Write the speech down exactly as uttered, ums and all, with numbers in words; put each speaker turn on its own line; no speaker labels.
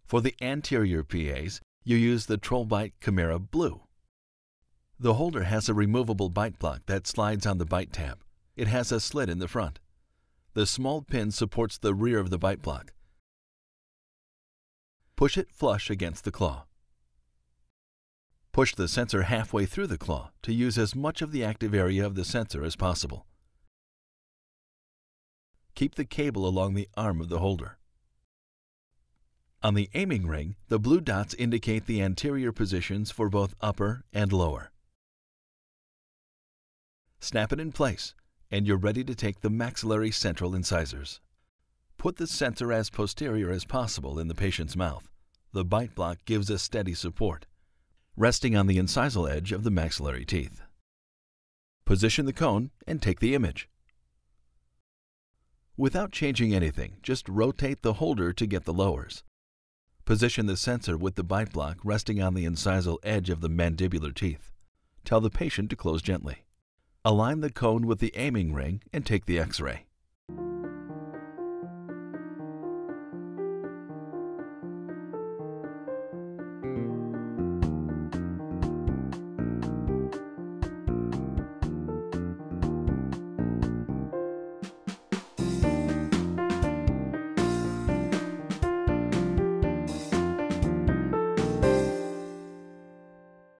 For the anterior P As, you use the TrollByte Kimera Blue. The holder has a removable bite block that slides on the bite tab. It has a slit in the front. The small pin supports the rear of the bite block. Push it flush against the claw. Push the sensor halfway through the claw to use as much of the active area of the sensor as possible. Keep the cable along the arm of the holder. On the aiming ring, the blue dots indicate the anterior positions for both upper and lower. Snap it in place, and you're ready to take the maxillary central incisors. Put the sensor as posterior as possible in the patient's mouth. The bite block gives a steady support, resting on the incisal edge of the maxillary teeth. Position the cone and take the image. Without changing anything, just rotate the holder to get the lowers. Position the sensor with the bite block resting on the incisal edge of the mandibular teeth. Tell the patient to close gently. Align the cone with the aiming ring and take the X-ray.